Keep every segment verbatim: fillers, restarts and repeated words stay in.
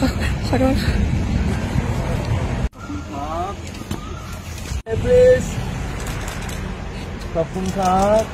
ขอโทษค่ะเอฟริสขอบคุณครับ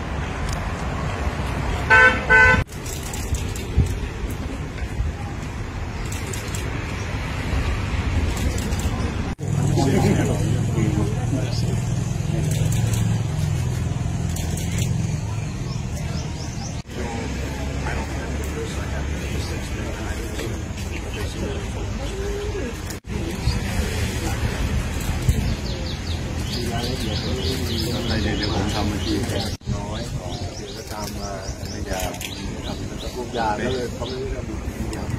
อะไรเดี๋ยวผมทำมาทีน้อยเดี๋ยวก็ตามมาไม่ยากทำกับพวกยาแล้วเลยเขาไม่ได้ทำยา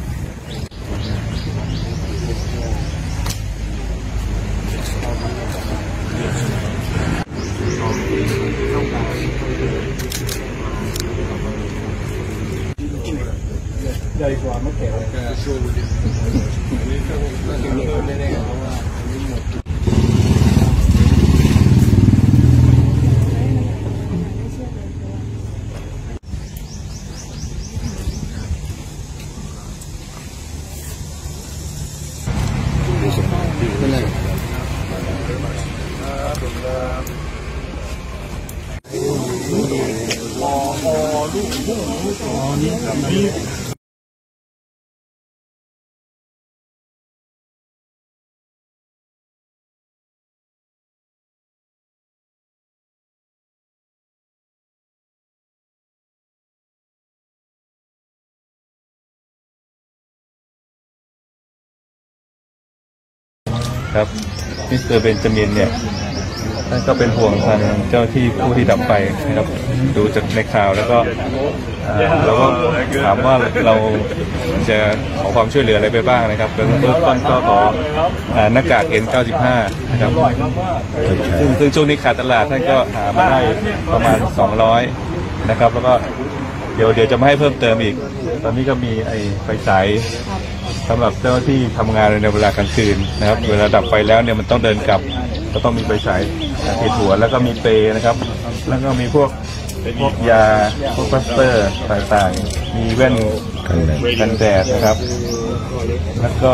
ใหญ่กว่าไม่แข็งก็ช่วยดูอันนี้ก็น่าจะเพิ่มแน่ๆเพราะว่าอันนี้หมดเป็นไรอ๋อลูกพุ่งอ๋อนี่นี่ครับมิสเตอร์เบนจามินเนี่ยท่านก็เป็นห่วงทางเจ้าที่ผู้ที่ดับไฟนะครับดูจากในข่าวแล้วก็เราก็ถามว่าเราจะขอความช่วยเหลืออะไรไปบ้างนะครับเบื้องต้นก็ขอหน้ากาก เอ็น เก้าสิบห้า นะครับซึ่งซึ่งช่วงนี้ขาดตลาดท่านก็หามาได้ประมาณสองร้อยนะครับแล้วก็เดี๋ยวเดี๋ยวจะมาให้เพิ่มเติมอีกตอนนี้ก็มีไอ้ไฟฉายสำหรับเจ้าที่ทำงานในเวลากลางคืนนะครับเวลาดับไฟแล้วเนี่ยมันต้องเดินกลับก็ต้องมีไฟฉายติดหัวแล้วก็มีเปรนะครับแล้วก็มีพวกพวกยาพวกพลาสเตอร์ต่างๆมีแว่นกันแดดนะครับแล้วก็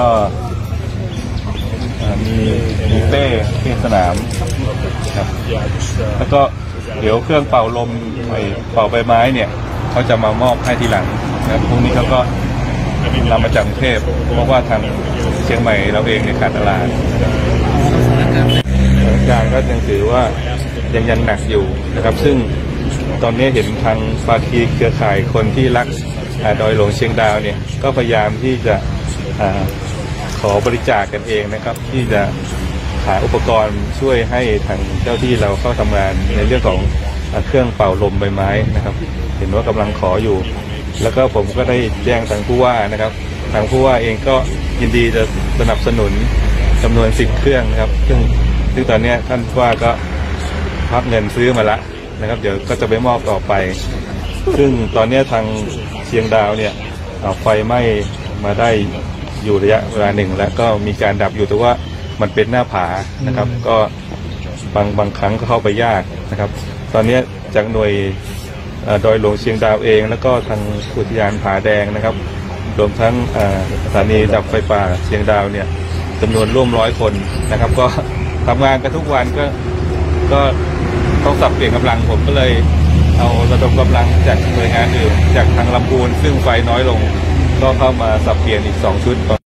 มีมีเป้เป้สนามครับแล้วก็เดี๋ยวเครื่องเป่าลมไอเป่าใบไม้เนี่ยเขาจะมามอบให้ทีหลังนะครับพวกนี้เขาก็นำมาจากกรุงเทพเพราะว่าทางเชียงใหม่เราเองในขาดตลาดสถานการณ์ก็ยังถือว่ายังยังหนักอยู่นะครับซึ่งตอนนี้เห็นทางภาคีเครือข่ายคนที่รักดอยหลวงเชียงดาวเนี่ยก็พยายามที่จะขอบริจาคกันเองนะครับที่จะหาอุปกรณ์ช่วยให้ทางเจ้าที่เราเข้าทำงานในเรื่องของเครื่องเป่าลมใบไม้นะครับเห็นว่ากำลังขออยู่แล้วก็ผมก็ได้แจ้งทางผู้ว่านะครับทางผู้ว่าเองก็ยินดีจะสนับสนุนจำนวนสิบเครื่องนะครับซึ่งซึ่งตอนนี้ท่านผู้ว่าก็พักเงินซื้อมาละนะครับเดี๋ยวก็จะไปมอบต่อไปซึ่งตอนนี้ทางเชียงดาวเนี่ยไฟไหม้มาได้อยู่ระยะเวลาหนึ่งแล้วก็มีการดับอยู่แต่ว่ามันเป็นหน้าผานะครับก็บางบางครั้งก็เข้าไปยากนะครับตอนนี้จากหน่วยดอยหลวงเชียงดาวเองแล้วก็ทางอุทยานผาแดงนะครับรวมทั้งสถานีดับไฟป่าเชียงดาวเนี่ยจำนวนร่วมร้อยคนนะครับก็ทำงานกันทุกวันก็ก็ต้องสับเปลี่ยนกำลังผมก็เลยเอาระดมกำลังจากหน่วยงานอื่นจากทางลำพูนซึ่งไฟน้อยลงก็เข้ามาสับเปลี่ยนอีกสองชุด